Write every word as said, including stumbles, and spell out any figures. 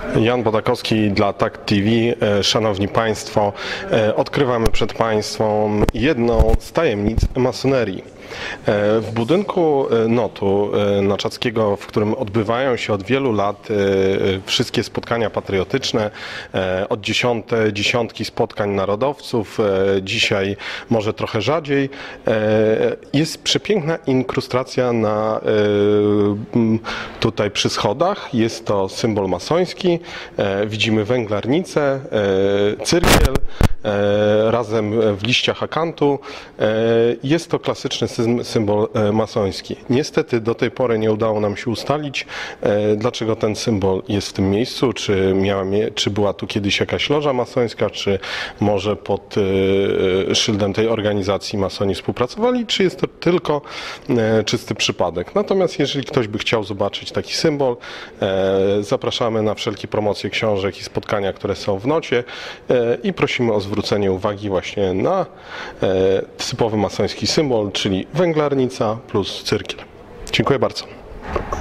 Jan Bodakowski dla Tak T V. Szanowni Państwo, odkrywamy przed Państwem jedną z tajemnic masonerii. W budynku Notu Naczackiego, w którym odbywają się od wielu lat wszystkie spotkania patriotyczne, od dziesiąte, dziesiątki spotkań narodowców, dzisiaj może trochę rzadziej, jest przepiękna inkrustacja na, tutaj przy schodach. Jest to symbol masoński. Widzimy węglarnicę, cyrkiel, razem w liściach akantu. Jest to klasyczny symbol masoński. Niestety do tej pory nie udało nam się ustalić, dlaczego ten symbol jest w tym miejscu, czy, miała, czy była tu kiedyś jakaś loża masońska, czy może pod szyldem tej organizacji masoni współpracowali, czy jest to tylko czysty przypadek. Natomiast jeżeli ktoś by chciał zobaczyć taki symbol, zapraszamy na wszelkie promocje książek i spotkania, które są w Nocie, i prosimy o zwrócenie uwagi właśnie na typowy masoński symbol, czyli węglarnica plus cyrkiel. Dziękuję bardzo.